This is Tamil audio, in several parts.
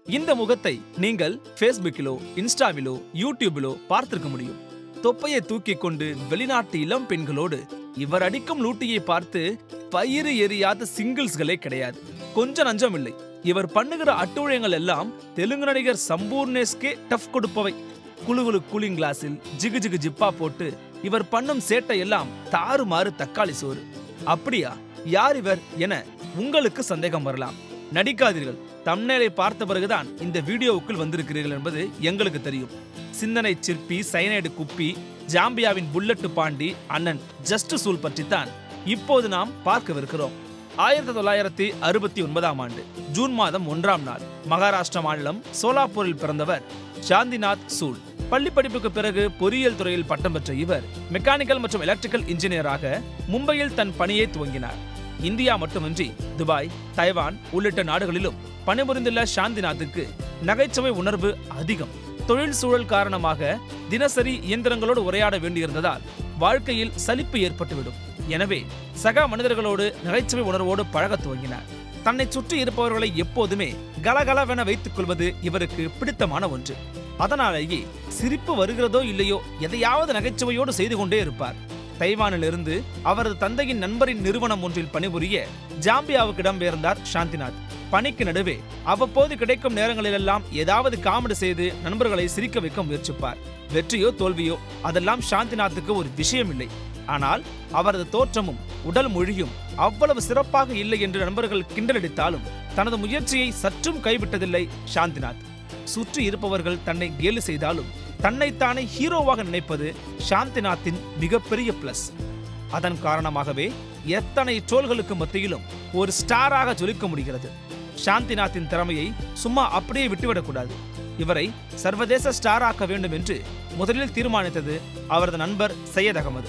இந்த முகத்தை நீங்கள் ஃபேஸ்புக்கிலோ இன்ஸ்டாவிலோ யூடியூபிலோ பார்த்திருக்க முடியும். தொப்பையை தூக்கி கொண்டு வெளிநாட்டு இளம் பெண்களோடு இவர் அடிக்கும் லூட்டியை பார்த்து பயிறு எரியாத சிங்கிள்ஸ்களே கிடையாது. கொஞ்சம் நஞ்சம் இல்லை. இவர் பண்ணுகிற அட்டூழியங்கள் எல்லாம் தெலுங்கு நடிகர் சம்பூர்ணேஸ்கே டஃப் கொடுப்பவை. குழுகுழு கூலிங் கிளாஸில் ஜிகு ஜிகு ஜிப்பா போட்டு இவர் பண்ணும் சேட்டை எல்லாம் தாறுமாறு தக்காளி சோறு. அப்படியா, யார் இவர் என உங்களுக்கு சந்தேகம் வரலாம். நடிக்காதீர்கள். தம்ப்நெயிலை பார்த்த பிறகுதான் இந்த வீடியோவுக்குள் வந்திருக்கிறீர்கள் என்பது எங்களுக்கு தெரியும். சிந்தனை சிற்பி, சைனைடு குப்பி, ஜாம்பியாவின் புல்லட்டு பாண்டி அண்ணன் ஜஸ்ட் சூல் பற்றித்தான் இப்போது நாம் பார்க்கவிருக்கிறோம். 1969ஆம் ஆண்டு ஜூன் மாதம் 1ஆம் நாள் மகாராஷ்டிரா மாநிலம் சோலாப்பூரில் பிறந்தவர் சாந்திநாத் சூல். பள்ளி படிப்புக்கு பிறகு பொறியியல் துறையில் பட்டம் பெற்ற இவர் மெக்கானிக்கல் மற்றும் எலக்ட்ரிக்கல் இன்ஜினியராக மும்பையில் தன் பணியை துவங்கினார். இந்தியா மட்டுமின்றி துபாய், தைவான் உள்ளிட்ட நாடுகளிலும் பணிபுரிந்துள்ள சாந்திநாத்துக்கு நகைச்சுவை உணர்வு அதிகம். தொழில் சூழல் காரணமாக தினசரி இயந்திரங்களோடு உரையாட வேண்டியிருந்ததால் வாழ்க்கையில் சலிப்பு ஏற்பட்டுவிடும். எனவே சக மனிதர்களோடு நகைச்சுவை உணர்வோடு பழக துவங்கினார். தன்னை சுற்றி இருப்பவர்களை எப்போதுமே கலகலவென வைத்துக் கொள்வது இவருக்கு பிடித்தமான ஒன்று. அதனாலேயே சிரிப்பு வருகிறதோ இல்லையோ எதையாவது நகைச்சுவையோடு செய்து கொண்டே இருப்பார். தைவானிலிருந்து அவரது தந்தையின் நண்பரின் நிறுவனம் ஒன்றில் பணிபுரிய ஜாம்பியாவுக்கு இடம்பெயர்ந்தார் சாந்திநாத். பணிக்கு நடுவே அவ்வப்போது கிடைக்கும் நேரங்களிலெல்லாம் ஏதாவது காமெடி செய்து நண்பர்களை சிரிக்க வைக்க முயற்சிப்பார். வெற்றியோ தோல்வியோ அதெல்லாம் சாந்திநாத்துக்கு ஒரு விஷயம் இல்லை. ஆனால் அவரது தோற்றமும் உடல் மொழியும் அவ்வளவு சிறப்பாக இல்லை என்று நண்பர்கள் கிண்டலடித்தாலும் தனது முயற்சியை சற்றும் கைவிட்டதில்லை சாந்திநாத். சுற்றி இருப்பவர்கள் தன்னை கேலி செய்தாலும் தன்னைத்தானே ஹீரோவாக நினைப்பது சாந்திநாத்தின் மிகப்பெரிய பிளஸ். அதன் காரணமாகவே எத்தனை ட்ரோல்களுக்கு மத்தியிலும் ஒரு ஸ்டாராக ஜொலிக்க முடிகிறது. சாந்திநாத்தின் திறமையை சும்மா அப்படியே விட்டுவிடக்கூடாது. இவரை சர்வதேச ஸ்டார் ஆக்க வேண்டும் என்று முதலில் தீர்மானித்தது அவரது நண்பர் சையத் அகமது.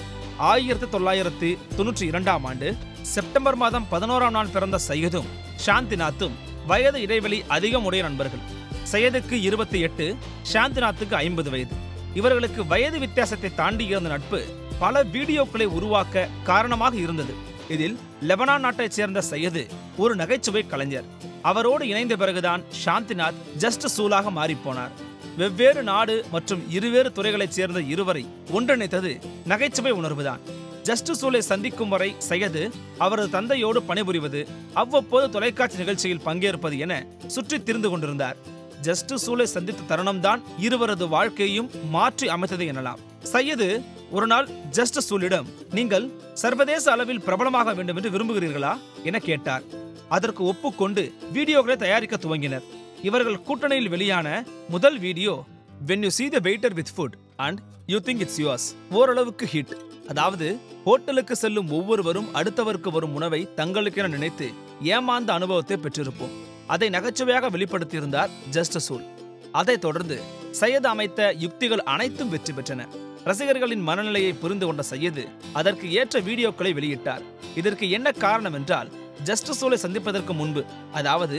1992ஆம் ஆண்டு செப்டம்பர் மாதம் 11ஆம் நாள் பிறந்த சையதும் சாந்திநாத்தும் வயது இடைவெளி அதிகம் உடைய நண்பர்கள். சையதுக்கு 28, சாந்திநாத்துக்கு 50 வயது. இவர்களுக்கு வயது வித்தியாசத்தை தாண்டி இருந்த நட்பு பல வீடியோக்களை உருவாக்க காரணமாக இருந்தது. இதில் லெபனான் நாட்டைச் சேர்ந்த சையது ஒரு நகைச்சுவை கலைஞர். அவரோடு இணைந்த பிறகுதான் சாந்திநாத் ஜஸ்ட் சூலாக மாறிப்போனார். வெவ்வேறு நாடு மற்றும் இருவேறு துறைகளைச் சேர்ந்த இருவரை ஒன்றிணைத்தது நகைச்சுவை உணர்வுதான். ஜஸ்ட் சூலை சந்திக்கும் வரை சையது அவரது தந்தையோடு பணிபுரிவது, அவ்வப்போது தொலைக்காட்சி நிகழ்ச்சியில் பங்கேற்பது என சுற்றி திரிந்து கொண்டிருந்தார். ஜஸ்ட் சூலை சந்தித்த தருணம்தான் இருவரது வாழ்க்கையையும் மாற்றி அமைத்தது எனலாம். சையது ஒரு நாள் ஜஸ்ட் சூலிடம், நீங்கள் சர்வதேச அளவில் பிரபலமாக வேண்டும் என்று விரும்புகிறீர்களா என கேட்டார். அதற்கு ஒப்புக்கொண்டு வீடியோக்களை தயாரிக்க துவங்கினர். இவர்கள் கூட்டணியில் வெளியான முதல் video When you see the waiter with food and you think it's yours ஓரளவுக்கு ஹிட். அதாவது ஹோட்டலுக்கு செல்லும் ஒவ்வொருவரும் அடுத்தவருக்கு வரும் உணவை தங்களுக்கென நினைத்து ஏமாந்த அனுபவத்தை பெற்றிருப்போம். அதை நகைச்சுவையாக வெளிப்படுத்தியிருந்தார் ஜஸ்ட் சூல். அதைத் தொடர்ந்து சையது அமைத்த யுக்திகள் அனைத்தும் வெற்றி பெற்றன. ரசிகர்களின் மனநிலையை புரிந்து கொண்ட சையது அதற்கு ஏற்ற வீடியோக்களை வெளியிட்டார். இதற்கு என்ன காரணம் என்றால், ஜஸ்ட் சூலை சந்திப்பதற்கு முன்பு, அதாவது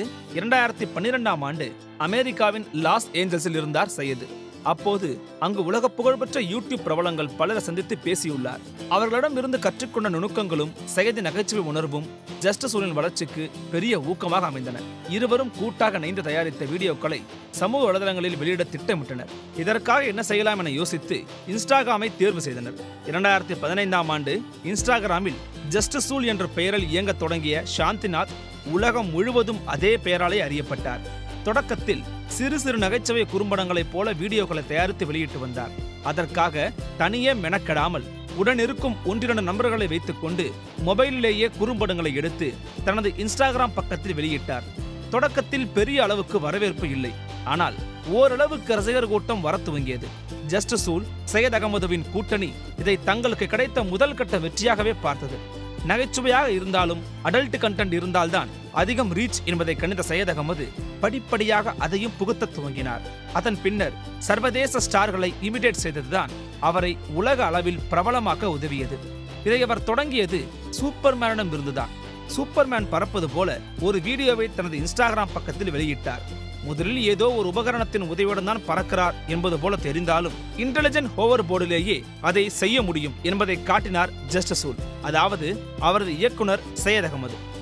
2012ஆம் ஆண்டு அமெரிக்காவின் லாஸ் ஏஞ்சல்ஸில் இருந்தார் சையது. அப்போது அங்கு உலக புகழ்பெற்ற யூடியூப் பிரபலங்கள் பலரை சந்தித்து பேசியுள்ளார். அவர்களிடம் இருந்து கற்றுக்கொண்ட நுணுக்கங்களும் சையதின் நகைச்சுவை உணர்வும் ஜஸ்ட் சூலின் வளர்ச்சிக்கு பெரிய ஊக்கமாக அமைந்தன. இருவரும் கூட்டாக இணைந்து தயாரித்த வீடியோக்களை சமூக வலைதளங்களில் வெளியிட திட்டமிட்டனர். இதற்காக என்ன செய்யலாம் என யோசித்து இன்ஸ்டாகிராமை தேர்வு செய்தனர். 2015ஆம் ஆண்டு இன்ஸ்டாகிராமில் ஜஸ்ட் சூல் என்ற பெயரில் இயங்க தொடங்கிய சாந்திநாத் உலகம் முழுவதும் அதே பெயராலே அறியப்பட்டார். தொடக்கத்தில் சிறு சிறு நகைச்சுவை குறும்படங்களைப் போல வீடியோக்களை தயாரித்து வெளியிட்டு வந்தார். அதற்காக தனியே மெனக்கெடாமல் உடனிருக்கும் 1-2 நண்பர்களை வைத்துக் கொண்டு மொபைலிலேயே குறும்படங்களை எடுத்து தனது இன்ஸ்டாகிராம் பக்கத்தில் வெளியிட்டார். தொடக்கத்தில் பெரிய அளவுக்கு வரவேற்பு இல்லை. ஆனால் ஓரளவுக்கு ரசிகர் கூட்டம் வர துவங்கியது. ஜஸ்ட் சூல், சையத் அகமதுவின் கூட்டணி இதை தங்களுக்கு கிடைத்த முதல் கட்ட வெற்றியாகவே பார்த்தது. நகைச்சுவையாக இருந்தாலும் அடல்ட் கண்டென்ட் இருந்தால்தான் அதிகம் ரீச் என்பதை கணித்த சையத் அகமது படிப்படியாக அதையும் புகுத்த துவங்கினார். அதன் பின்னர் சர்வதேச ஸ்டார்களை இமிடேட் செய்ததுதான் அவரை உலக அளவில் பிரபலமாக்க உதவியது. இதை அவர் தொடங்கியது சூப்பர்மேனிடம் இருந்துதான். சூப்பர்மேன் பறப்பது போல ஒரு வீடியோவை தனது இன்ஸ்டாகிராம் பக்கத்தில் வெளியிட்டார். முதலில் ஏதோ ஒரு உபகரணத்தின் உதவியுடன் தான் பறக்கிறார் என்பது போல தெரிந்தாலும் இன்டெலிஜென்ட் ஹோவர் போர்டிலேயே அதை செய்ய முடியும் என்பதை காட்டினார் ஜஸ்ட் சூல், அதாவது அவரது இயக்குனர் சையத் அகமது.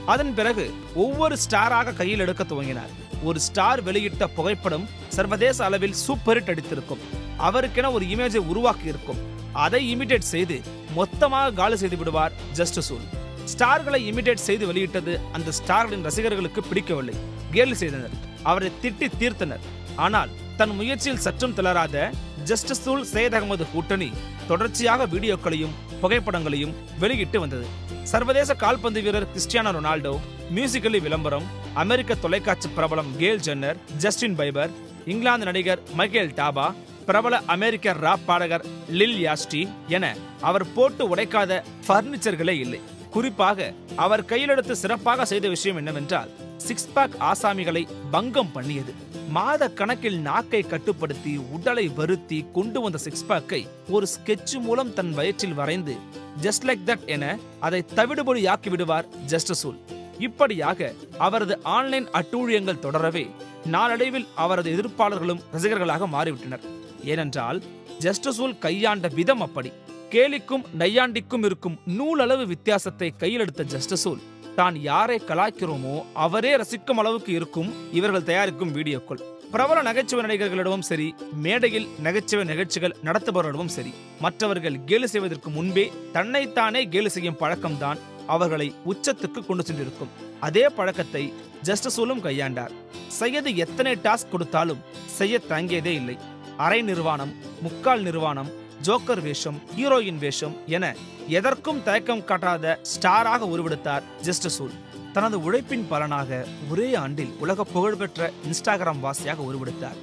அதன் பிறகு ஒவ்வொரு ஸ்டாராக கையில் எடுக்க துவங்கினார். ஒரு ஸ்டார் வெளியிட்ட புகைப்படம் சர்வதேச அளவில் சூப்பர் ஹிட் அடித்திருக்கும். அவருக்கென ஒரு இமேஜை உருவாக்கி இருக்கும். அதை இமிடேட் செய்து மொத்தமாக காலி செய்து விடுவார் ஜஸ்டிசூல். ஸ்டார்களை இமிடேட் செய்து வெளியிட்டது அந்த ஸ்டார்களின் ரசிகர்களுக்கு பிடிக்கவில்லை. கேலி செய்தனர், அவரை திட்டி தீர்த்தனர். ஆனால் தன் முயற்சியில் சற்றும் தளராத ஜஸ்டிசூல் சையத் அகமது கூட்டணி தொடர்ச்சியாக வீடியோக்களையும் புகைப்படங்களையும் வெளியிட்டு வந்தது. சர்வதேச கால்பந்து வீரர் கிறிஸ்டியானோ ரொனால்டோ, மியூசிக்கலி விளம்பரம், அமெரிக்க தொலைக்காட்சி பிரபலம் கேல் ஜென்னர், ஜஸ்டின் பைபர், இங்கிலாந்து நடிகர் மைக்கேல் டாபா, பிரபல அமெரிக்க ராப் பாடகர் லில் யாஸ்டி என அவர் போட்டு உடைக்காத பர்னிச்சர்களே இல்லை. குறிப்பாக அவர் கையிலெடுத்து சிறப்பாக செய்த விஷயம் என்னவென்றால் சிக்ஸ் பேக் ஆசாமிகளை பங்கம் பண்ணியது. மாத கணக்கில் நாக்கை கட்டுப்படுத்தி உடலை வருத்தி கொண்டு வந்த சிக்ஸ் பேக்கை ஒரு ஸ்கெட்ச் மூலம் தன் வயிற்றில் வரைந்து ஜஸ்ட் லைக் தட் என அதை தவிடுபொடியாக்கி விடுவார் ஜஸ்டிசூல். இப்படியாக அவரது ஆன்லைன் அட்டூழியங்கள் தொடரவே நாளடைவில் அவரது எதிர்ப்பாளர்களும் ரசிகர்களாக மாறிவிட்டனர். ஏனென்றால் ஜஸ்டிசூல் கையாண்ட விதம் அப்படி. கேலிக்கும் நையாண்டிக்கும் இருக்கும் நூலளவு வித்தியாசத்தை கையில் எடுத்த ஜஸ்டிசூல் தான் யாரை கலாய்க்கிறோமோ அவரே ரசிக்கும் அளவுக்கு இருக்கும் இவர்கள் தயாரிக்கும் வீடியோக்கள். பிரபல நகைச்சுவை நடிகர்களிடமும் சரி, மேடையில் நகைச்சுவை நிகழ்ச்சிகள் நடத்துபவர்களிடமும் சரி, மற்றவர்கள் கேலி செய்வதற்கு முன்பே தன்னைத்தானே கேலி செய்யும் பழக்கம்தான் அவர்களை உச்சத்துக்கு கொண்டு சென்றிருக்கும். அதே பழக்கத்தை ஜஸ்டிசூலும் கையாண்டார். சையது எத்தனை டாஸ்க் கொடுத்தாலும் செய்ய தாங்கியதே இல்லை. அரை நிர்வாணம், முக்கால் நிர்வாணம், ஜோக்கர் வேஷம், ஹீரோயின் வேஷம் என எதற்கும் தயக்கம் காட்டாத ஸ்டாராக உருவெடுத்தார் ஜஸ்டிசூல். தனது உழைப்பின் பலனாக ஒரே ஆண்டில் உலக புகழ்பெற்ற இன்ஸ்டாகிராம் வாசியாக உருவெடுத்தார்.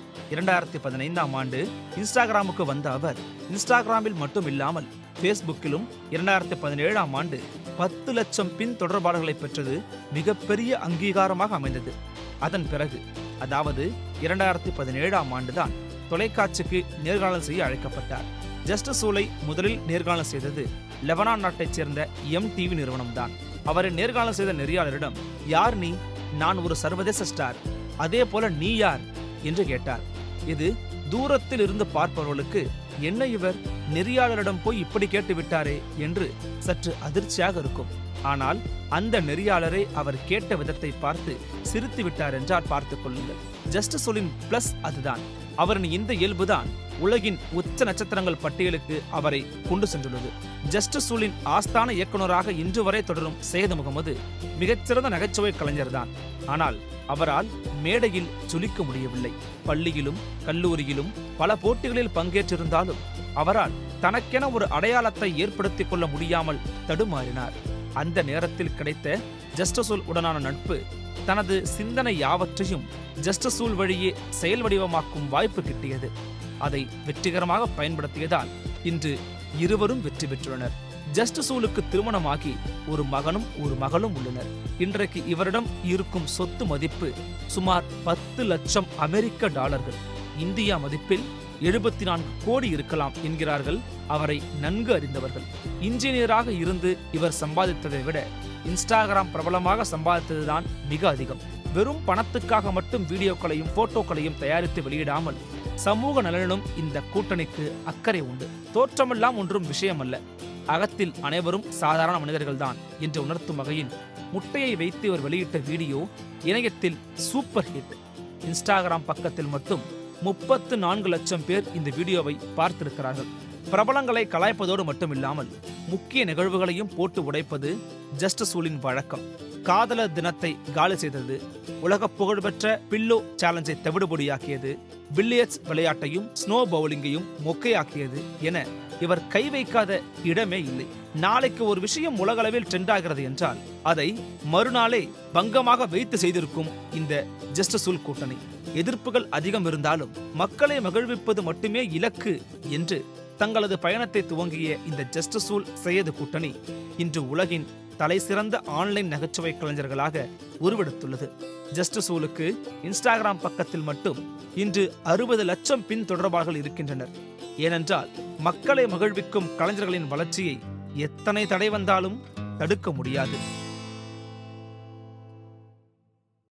2015ஆம் ஆண்டு இன்ஸ்டாகிராமுக்கு வந்த அவர் இன்ஸ்டாகிராமில் மட்டும் இல்லாமல் பேஸ்புக்கிலும் 2017ஆம் ஆண்டு 10 லட்சம் பின் தொடர்பாளர்களை பெற்றது மிகப்பெரிய அங்கீகாரமாக அமைந்தது. அதன் பிறகு, அதாவது 2017ஆம் ஆண்டுதான் தொலைக்காட்சிக்கு நேர்காணல் செய்ய அழைக்கப்பட்டார். ஜஸ்டிசூலை முதலில் நேர்காணல் செய்தது லெபனான் நாட்டைச் சேர்ந்த MTV நிறுவனம்தான். அவரை நேர்காணல் செய்த நெறியாளரிடம், யார் நீ? நான் ஒரு சர்வதேச ஸ்டார், அதே போல நீ யார் என்று கேட்டார். இது தூரத்தில் இருந்து பார்ப்பவர்களுக்கு என்ன இவர் நெறியாளரிடம் போய் இப்படி கேட்டு விட்டாரே என்று சற்று அதிர்ச்சியாக இருக்கும். ஆனால் அந்த நெறியாளரை அவர் கேட்ட விதத்தை பார்த்து சிரித்து விட்டார் என்றால் பார்த்துக் கொள்ளுங்கள். ஜஸ்டிசூலின் பிளஸ் அதுதான். அவரின் இந்த இயல்புதான் உலகின் உச்ச நட்சத்திரங்கள் பட்டியலுக்கு அவரை கொண்டு சென்றுள்ளது. ஜஸ்டிசூலின் ஆஸ்தான இயக்குநராக இன்று வரை தொடரும் சையத் முகமது மிகச்சிறந்த நகைச்சுவை கலைஞர்தான். ஆனால் அவரால் மேடையில் ஜொலிக்க முடியவில்லை. பள்ளியிலும் கல்லூரியிலும் பல போட்டிகளில் பங்கேற்றிருந்தாலும் அவரால் தனக்கென ஒரு அடையாளத்தை ஏற்படுத்திக் கொள்ள முடியாமல் தடுமாறினார். அந்த நேரத்தில் கிடைத்த ஜஸ்டிசூல் உடனான நட்பு தனது சிந்தனை யாவற்றையும் ஜஸ்டிசூல் வழியே செயல் வடிவமாக்கும் வாய்ப்பு கிட்டியது. அதை வெற்றிகரமாக பயன்படுத்தியதால் இன்று இருவரும் வெற்றி பெற்றுள்ளனர். ஜஸ்டிசூலுக்கு திருமணமாகி ஒரு மகனும் ஒரு மகளும் உள்ளனர். இன்றைக்கு இவரிடம் இருக்கும் சொத்து மதிப்பு சுமார் 10 லட்சம் அமெரிக்க டாலர்கள். இந்தியா மதிப்பில் 74 கோடி இருக்கலாம் என்கிறார்கள் அவரை நன்கு அறிந்தவர்கள். இன்ஜினியராக இருந்து இவர் சம்பாதித்ததை விட இன்ஸ்டாகிராம் பிரபலமாக சம்பாதித்ததுதான் மிக அதிகம். வெறும் பணத்துக்காக மட்டும் வீடியோக்களையும் போட்டோக்களையும் தயாரித்து வெளியிடாமல் சமூக நலனிலும் இந்த கூட்டணிக்கு அக்கறை உண்டு. தோற்றமெல்லாம் ஒன்றும் விஷயமல்ல, அகத்தில் அனைவரும் சாதாரண மனிதர்கள்தான் என்று உணர்த்தும் வகையில் முட்டையை வைத்து இவர் வெளியிட்ட வீடியோ இணையத்தில் சூப்பர் ஹிட். இன்ஸ்டாகிராம் பக்கத்தில் மட்டும் 34 லட்சம் பேர் இந்த வீடியோவை பார்த்திருக்கிறார்கள். பிரபலங்களை கலாய்ப்பதோடு மட்டுமில்லாமல் முக்கிய நிகழ்வுகளையும் போட்டு உடைப்பது ஜஸ்டிசூலின் வழக்கம். காதலர் தினத்தை காலி செய்தது, உலக புகழ்பெற்ற பில்லோ சேலஞ்சை தவிடுபொடியாக்கியது, பில்லியர்ட்ஸ் விளையாட்டையும் ஸ்னோ பவுலிங்கையும் மொக்கையாக்கியது என இவர் கை வைக்காத இடமே இல்லை. நாளைக்கு ஒரு விஷயம் உலகளவில் ட்ரெண்ட் ஆகிறது என்றால் அதை மறுநாளே பங்கமாக வைத்து செய்திருக்கும் இந்த ஜஸ்டிசூல் கூட்டணி. எதிர்ப்புகள் அதிகம் இருந்தாலும் மக்களை மகிழ்விப்பது மட்டுமே இலக்கு என்று தங்களது பயணத்தை துவங்கிய இந்த ஜஸ்டிசூல் சையது கூட்டணி இன்று உலகின் தலை சிறந்த ஆன்லைன் நகைச்சுவை கலைஞர்களாக உருவெடுத்துள்ளது. ஜஸ்டிசூலுக்கு இன்ஸ்டாகிராம் பக்கத்தில் மட்டும் இன்று 60 லட்சம் பின் தொடர்பாளர்கள் இருக்கின்றனர். ஏனென்றால் மக்களை மகிழ்விக்கும் கலைஞர்களின் வளர்ச்சியை எத்தனை தடை வந்தாலும் தடுக்க முடியாது.